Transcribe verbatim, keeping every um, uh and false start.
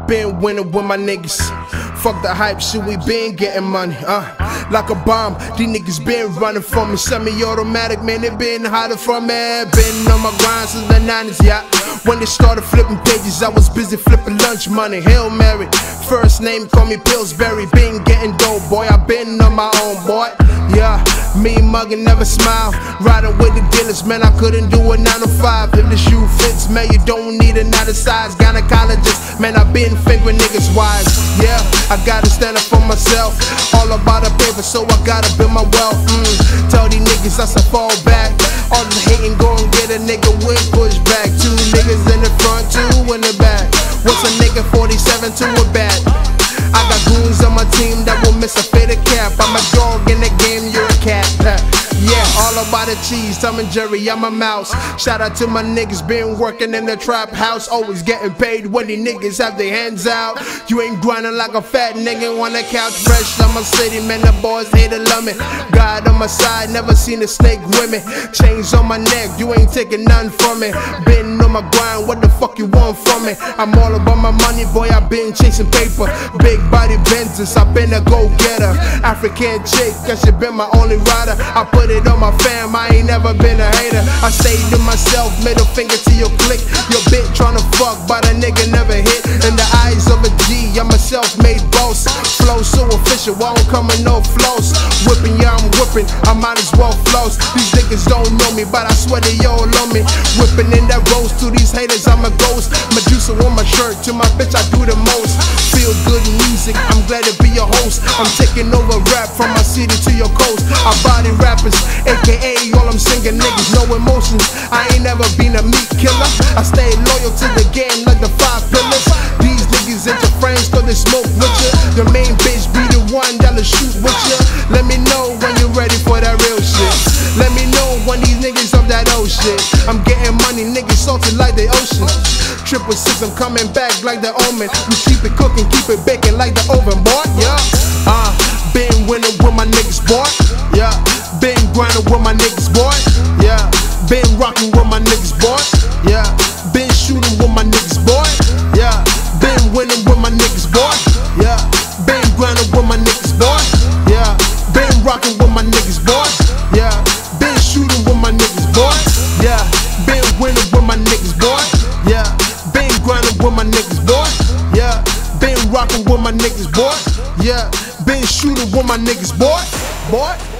been winning with my niggas. Fuck the hype shit, we been getting money, uh like a bomb, these niggas been running from me. Semi-automatic, man, they been hiding from me. Been on my grind since the nineties, yeah. When they started flipping pages, I was busy flipping lunch money. Hail Mary, first name call me Pillsbury. Been getting dope, boy, I been on my own, boy. Yeah, me mugging, never smile. Riding with the dealers, man, I couldn't do a nine to five. If the shoe fits, man, you don't need another size. Gynecologist, man, I been fingering niggas wise. Yeah, I gotta stand up for myself. All about the paper, so I gotta build my wealth. Mm. Tell these niggas I should fall back. All the hating, go and get a nigga with pushback. Two niggas in the front, two in the back. What's a nigga forty-seven to a bat? I got goons on my team that will miss a faded cap. I'm a dog in the game, you're a cat. Yeah, all about the cheese, Tom and Jerry, I'm a mouse. Shout out to my niggas, been working in the trap house. Always getting paid when these niggas have their hands out. You ain't grinding like a fat nigga on the couch fresh. I'm a city man, the boys hate to love me. God on my side, never seen a snake with me. Chains on my neck, you ain't taking none from me. Been on my grind, what the fuck you want from me? I'm all about my money, boy, I been chasing paper. Big body Benzes, I been a go-getter. African chick, cause she been my only rider. I put it on my fam, I ain't never been a hater. I stayed to myself, middle finger to your click. Your bitch tryna fuck, but a nigga never hit. In the eyes of a G, I'm a self-made boss. Flow so official, I don't come with no flows. Whipping, yeah, I'm whipping, I might as well floss. These niggas don't know me, but I swear they all love me. Whipping in that roast, to these haters, I'm a ghost. Medusa on my shirt, to my bitch, I do the most. Feel good music, I'm glad to be your host. I'm taking over rap from my city to your coast. I body rappers, aka all I'm singing niggas, no emotions. I ain't never been a meat killer. I stay loyal to the game like the five pillars. These niggas ain't your friends cause they smoke with you. Your main bitch be the one that'll shoot with you. Let me know when you're ready for that real shit. Let me know when these niggas up that old shit. I'm getting money, niggas salty like the ocean. Triple six, I'm coming back like the omen. We keep it cooking, keep it baking like the oven, boy. Yeah, uh, been winning with my niggas, boy. Yeah, been grinding with my niggas, boy. Yeah, been rocking with my niggas, boy. Yeah, been shooting with my niggas, boy. Yeah, been winning with my niggas, boy. Yeah, been grinding with my niggas, boy. Yeah, been rocking with my niggas, boy. Yeah, been shooting with my niggas, boy. Yeah, been winning with my niggas, boy. Yeah, been grinding with my niggas, boy. Yeah, been rocking with my niggas, boy. Yeah, been shooting with my niggas, boy. Boy.